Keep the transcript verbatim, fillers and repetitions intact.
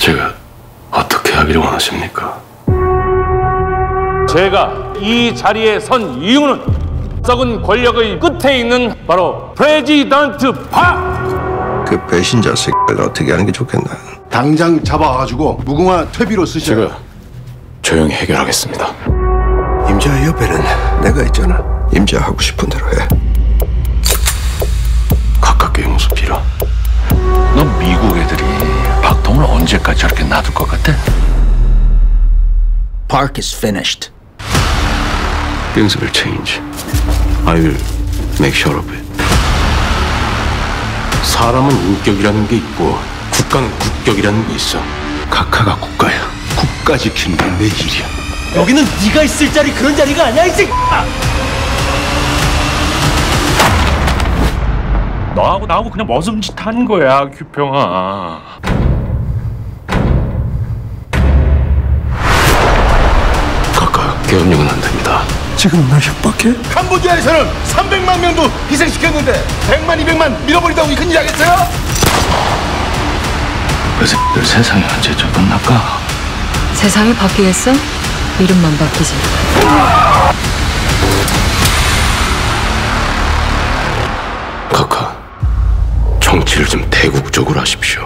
제가 어떻게 하기를 원하십니까? 제가 이 자리에 선 이유는 썩은 권력의 끝에 있는 바로 프레지던트 파! 그 배신자 새끼를 어떻게 하는 게 좋겠나? 당장 잡아가지고 무궁화 퇴비로 쓰시라. 제가 조용히 해결하겠습니다. 임자 옆에는 내가 있잖아. 임자 하고 싶은 대로 해. 가깝게 용서 빌어. 너 미국 애들이 박통을 언제까지 저렇게 놔둘 것 같아? Park is finished. Things will change. I will make sure of it. 사람은 인격이라는 게 있고 국가는 국격이라는 게 있어. 각하가 국가야. 국가 지키는 게 내 일이야. 여기는 네가 있을 자리 그런 자리가 아니야 이 새끼. 너하고 나하고 그냥 머슴짓한 거야, 규평아. 각하 계엄령은 안 됩니다. 지금 나 협박해? 캄보디아에서는 삼백만 명도 희생시켰는데 백만, 이백만 밀어버리다고 이 큰일 하겠어요? 그 새끼들 세상이 언제 저 끝날까? 세상이 바뀌겠어? 이름만 바뀌지. 각하, 정치를 좀 대국적으로 하십시오.